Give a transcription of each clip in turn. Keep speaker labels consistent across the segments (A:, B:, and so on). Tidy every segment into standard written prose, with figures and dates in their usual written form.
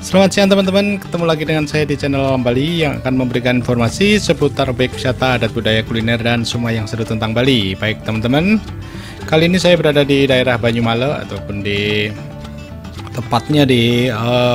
A: Selamat siang teman-teman, ketemu lagi dengan saya di channel Alam Bali yang akan memberikan informasi seputar objek wisata, adat budaya, kuliner, dan semua yang seru tentang Bali. Baik teman-teman, kali ini saya berada di daerah Banyumale ataupun di tepatnya di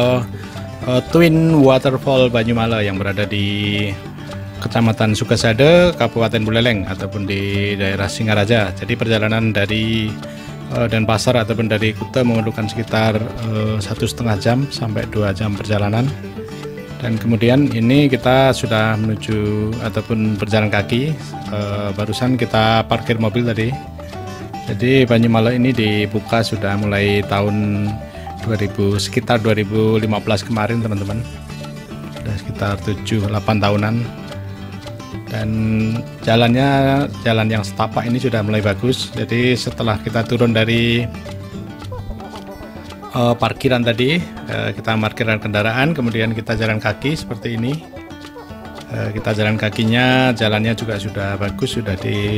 A: Twin Waterfall Banyumale yang berada di Kecamatan Sukasade, Kabupaten Buleleng ataupun di daerah Singaraja. Jadi perjalanan dari Denpasar ataupun dari Kuta memerlukan sekitar 1,5 jam sampai 2 jam perjalanan, dan kemudian ini kita sudah menuju ataupun berjalan kaki. Barusan kita parkir mobil tadi. Jadi Banyumale ini dibuka sudah mulai tahun sekitar 2015 kemarin teman-teman, sudah sekitar 7-8 tahunan. Dan jalan yang setapak ini sudah mulai bagus. Jadi setelah kita turun dari parkiran tadi, kita parkiran kendaraan, kemudian kita jalan kaki seperti ini. Kita jalan kakinya, jalannya juga sudah bagus, sudah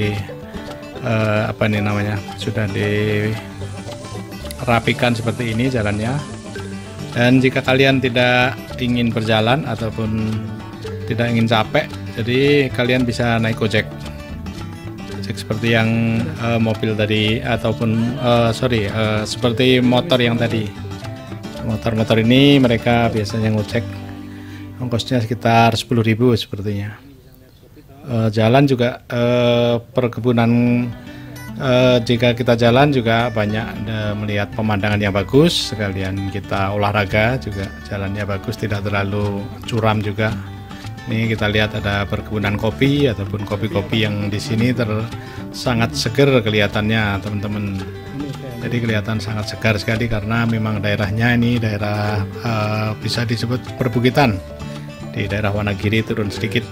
A: sudah dirapikan seperti ini jalannya. Dan jika kalian tidak ingin berjalan ataupun tidak ingin capek, jadi kalian bisa naik ojek seperti yang mobil tadi ataupun seperti motor yang tadi. Motor ini mereka biasanya ngojek, ongkosnya sekitar 10.000 sepertinya. Jalan juga perkebunan, jika kita jalan juga banyak melihat pemandangan yang bagus, sekalian kita olahraga juga, jalannya bagus, tidak terlalu curam juga. Ini kita lihat ada perkebunan kopi ataupun kopi-kopi yang di sini sangat segar kelihatannya teman-teman. Jadi kelihatan sangat segar sekali karena memang daerahnya ini daerah bisa disebut perbukitan. Di daerah Wanagiri turun sedikit.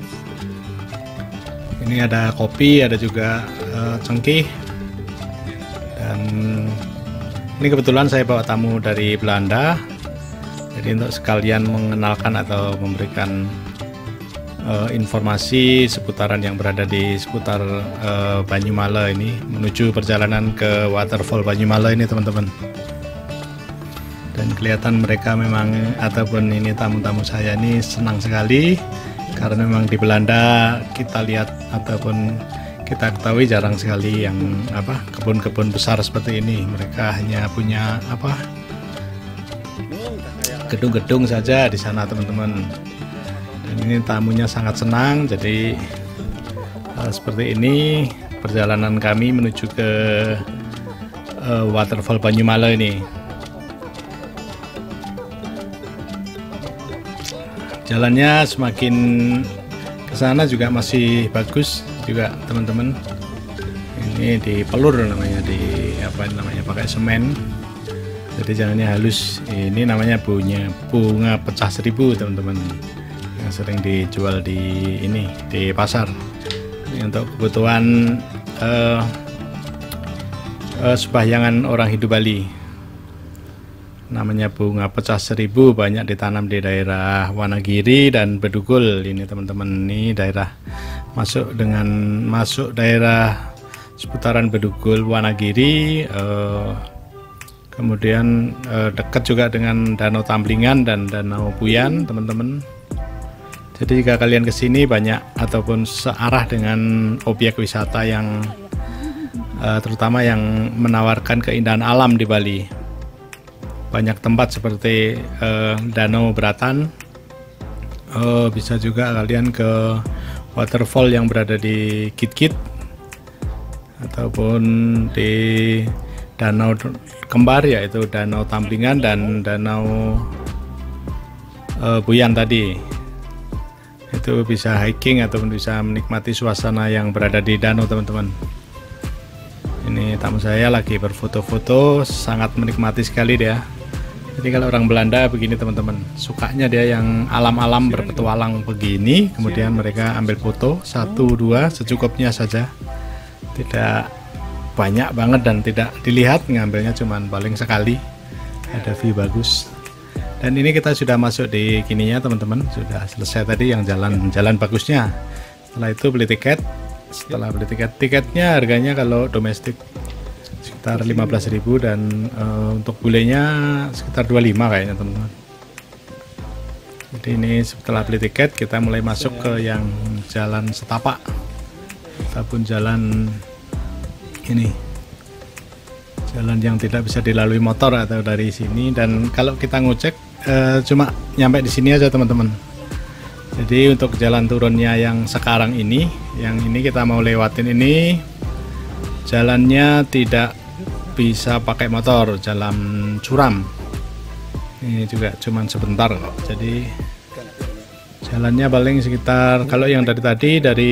A: Ini ada kopi, ada juga cengkih. Dan ini kebetulan saya bawa tamu dari Belanda. Jadi untuk sekalian mengenalkan atau memberikan informasi seputaran yang berada di seputar Banyumale ini, menuju perjalanan ke Waterfall Banyumale ini teman-teman. Dan kelihatan mereka memang, ataupun ini tamu-tamu saya ini senang sekali karena memang di Belanda kita lihat ataupun kita ketahui jarang sekali yang kebun-kebun besar seperti ini. Mereka hanya punya gedung-gedung saja di sana teman-teman. Dan ini tamunya sangat senang. Jadi seperti ini perjalanan kami menuju ke Waterfall Banyumale ini. Jalannya semakin ke sana juga masih bagus juga teman-teman. Ini dipelur namanya, pakai semen. Jadi jalannya halus. Ini namanya bunga pecah seribu teman-teman, yang sering dijual di pasar. Ini untuk kebutuhan sebahyangan orang hidup Bali. Namanya bunga pecah seribu, banyak ditanam di daerah Wanagiri dan Bedugul ini teman-teman. Ini daerah masuk daerah seputaran Bedugul, Wanagiri, kemudian dekat juga dengan Danau Tamblingan dan Danau Puyan teman-teman. Jadi jika kalian kesini banyak ataupun searah dengan objek wisata yang terutama yang menawarkan keindahan alam di Bali. Banyak tempat seperti Danau Beratan, bisa juga kalian ke waterfall yang berada di Kitkit, ataupun di danau kembar yaitu Danau Tamblingan dan Danau Puyan tadi. Itu bisa hiking ataupun bisa menikmati suasana yang berada di danau teman-teman. Ini tamu saya lagi berfoto-foto, sangat menikmati sekali dia. Jadi kalau orang Belanda begini teman-teman, sukanya dia yang alam-alam berpetualang begini, kemudian mereka ambil foto 1-2 secukupnya saja, tidak banyak banget dan tidak dilihat, ngambilnya cuman paling sekali, ada view bagus. Dan ini kita sudah masuk di kininya teman-teman, sudah selesai tadi yang jalan bagusnya. Setelah itu beli tiket. Setelah beli tiketnya harganya kalau domestik sekitar 15.000 dan untuk bulenya sekitar 25 kayaknya teman-teman. Jadi ini setelah beli tiket kita mulai masuk ke yang jalan setapak ataupun jalan ini, jalan yang tidak bisa dilalui motor atau dari sini. Dan kalau kita ngojek cuma nyampe di sini aja teman-teman. Jadi untuk jalan turunnya yang sekarang ini, yang ini kita mau lewatin ini, jalannya tidak bisa pakai motor, jalan curam. Ini juga cuman sebentar kok. Jadi jalannya paling sekitar, kalau yang dari tadi dari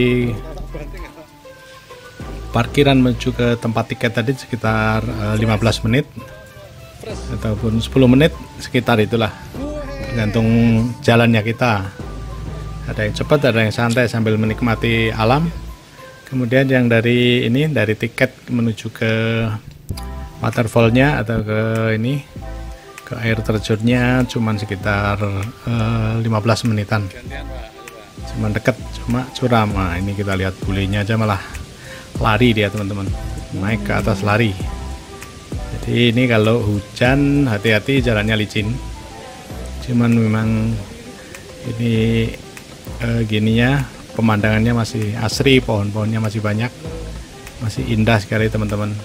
A: parkiran menuju ke tempat tiket tadi sekitar 15 menit ataupun 10 menit, sekitar itulah, tergantung jalannya kita. Ada yang cepat, ada yang santai sambil menikmati alam. Kemudian yang dari ini, dari tiket menuju ke waterfallnya atau ke ini, ke air terjunnya cuman sekitar 15 menitan, cuman deket, cuma curam. Nah ini kita lihat bulenya aja malah lari dia teman-teman, naik ke atas lari. Jadi ini kalau hujan hati-hati, jalannya licin. Cuman memang ini gininya pemandangannya masih asri, pohon-pohonnya masih banyak, masih indah sekali teman-teman.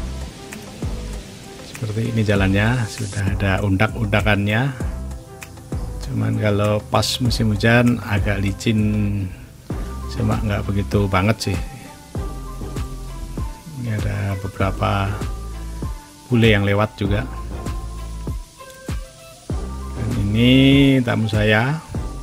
A: Seperti ini jalannya, sudah ada undak-undakannya. Cuman kalau pas musim hujan agak licin, cuma nggak begitu banget sih. Ini ada beberapa bule yang lewat juga. Dan ini tamu saya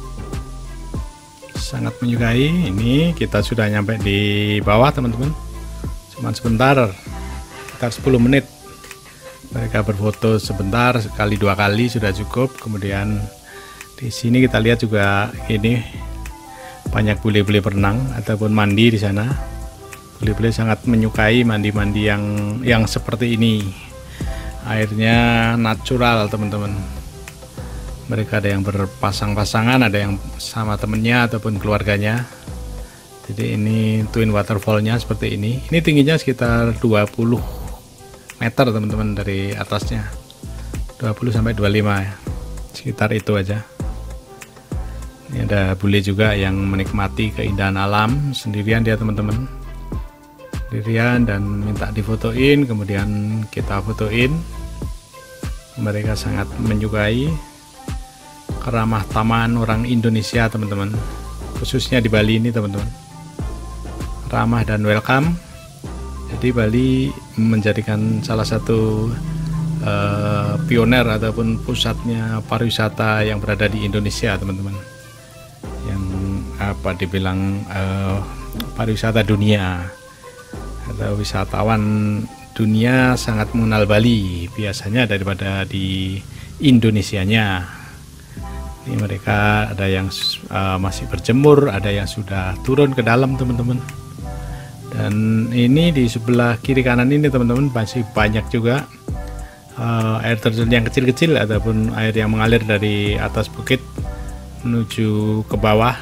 A: sangat menyukai. Ini kita sudah nyampe di bawah teman-teman, cuman sebentar, sekitar 10 menit. Mereka berfoto sebentar, sekali dua kali sudah cukup. Kemudian di sini kita lihat juga ini banyak bule-bule berenang ataupun mandi di sana. Bule-bule sangat menyukai mandi-mandi yang seperti ini. Airnya natural teman-teman. Mereka ada yang berpasang-pasangan, ada yang sama temennya ataupun keluarganya. Jadi ini twin waterfallnya seperti ini. Ini tingginya sekitar 20 meter teman-teman dari atasnya, 20 sampai 25 ya, sekitar itu aja. Ini ada bule juga yang menikmati keindahan alam sendirian dia teman-teman, sendirian dan minta difotoin, kemudian kita fotoin. Mereka sangat menyukai keramah tamahan orang Indonesia teman-teman, khususnya di Bali ini teman-teman, ramah dan welcome. Jadi Bali menjadikan salah satu pioner ataupun pusatnya pariwisata yang berada di Indonesia teman-teman, yang apa dibilang pariwisata dunia atau wisatawan dunia sangat mengenal Bali biasanya daripada di Indonesianya. Ini mereka ada yang masih berjemur, ada yang sudah turun ke dalam teman-teman. Dan ini di sebelah kiri kanan ini teman-teman masih banyak juga air terjun yang kecil-kecil ataupun air yang mengalir dari atas bukit menuju ke bawah.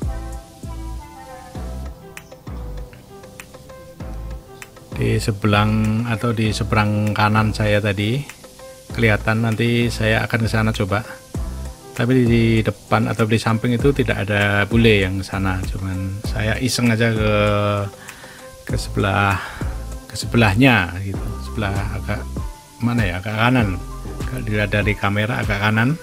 A: Di sebelah atau di seberang kanan saya tadi kelihatan, nanti saya akan ke sana coba. Tapi di depan atau di samping itu tidak ada bule yang sana, cuman saya iseng aja ke sebelahnya gitu, sebelah agak mana ya, agak kanan. Kalau dilihat dari kamera agak kanan.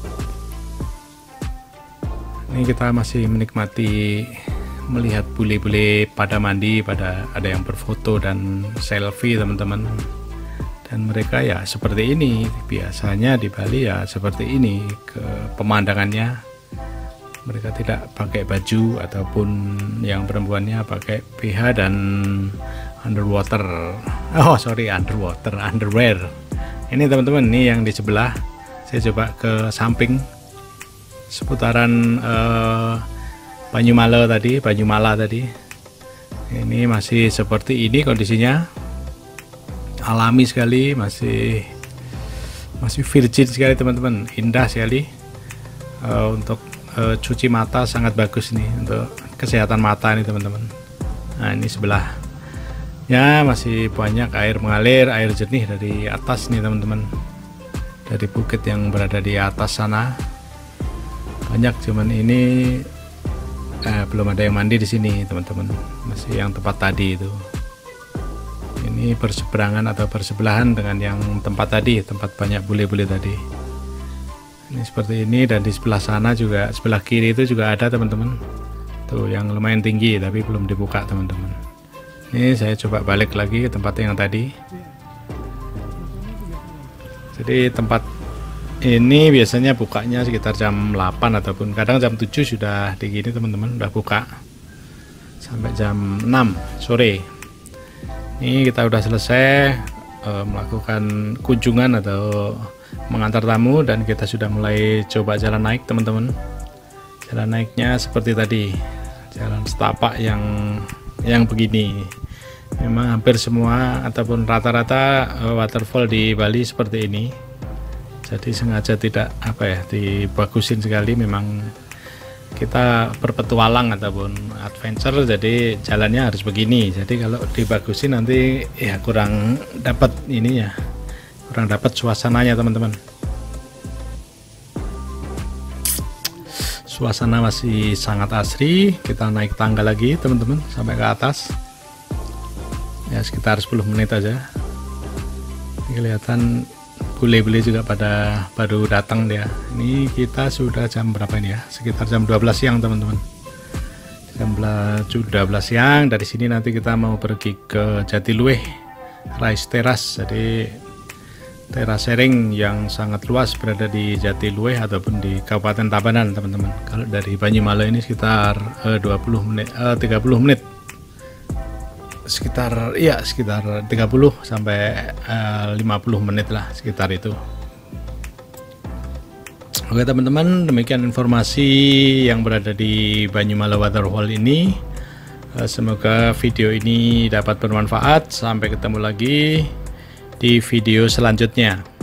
A: Ini kita masih menikmati melihat bule-bule pada mandi, pada ada yang berfoto dan selfie teman-teman. Dan mereka ya seperti ini, biasanya di Bali ya seperti ini pemandangannya. Mereka tidak pakai baju ataupun yang perempuannya pakai BH dan underwear. Ini teman-teman, ini yang di sebelah. Saya coba ke samping seputaran Banyumala tadi. Ini masih seperti ini kondisinya. Alami sekali, masih virgin sekali teman-teman, indah sekali. Untuk cuci mata sangat bagus nih untuk kesehatan mata ini teman-teman. Nah ini sebelah ya masih banyak air mengalir, air jernih dari atas nih teman-teman, dari bukit yang berada di atas sana. banyak, cuman ini belum ada yang mandi di sini teman-teman, masih yang tempat tadi itu. Ini berseberangan atau bersebelahan dengan yang tempat tadi, tempat banyak bule-bule tadi. Ini seperti ini, dan di sebelah sana juga, sebelah kiri itu juga ada teman-teman. Tuh yang lumayan tinggi tapi belum dibuka teman-teman. Ini saya coba balik lagi ke tempat yang tadi. Jadi tempat ini biasanya bukanya sekitar jam 8 ataupun kadang jam 7 sudah di gini teman-teman, udah buka sampai jam 6 sore. Ini kita udah selesai melakukan kunjungan atau mengantar tamu, dan kita sudah mulai coba jalan naik teman-teman. Jalan naiknya seperti tadi, jalan setapak yang begini. Memang hampir semua ataupun rata-rata waterfall di Bali seperti ini. Jadi sengaja tidak dibagusin sekali, memang kita berpetualang ataupun adventure, jadi jalannya harus begini. Jadi kalau dibagusin nanti ya kurang dapat ininya, kurang dapat suasananya teman-teman. Suasana masih sangat asri. Kita naik tangga lagi teman-teman sampai ke atas ya, sekitar 10 menit aja. Ini kelihatan bule-bule juga pada baru datang dia. Ini kita sudah jam berapa ini ya? Sekitar jam 12 siang teman-teman. Jam 12 siang. Dari sini nanti kita mau pergi ke Jatiluwe Rice Terrace. Jadi teras sharing yang sangat luas berada di Jatiluwe ataupun di Kabupaten Tabanan teman-teman. Kalau dari Banyumalo ini sekitar 30 menit. Sekitar 30 sampai 50 menit lah, sekitar itu. Oke teman-teman, demikian informasi yang berada di Banyumalo Waterfall ini. Semoga video ini dapat bermanfaat. Sampai ketemu lagi di video selanjutnya.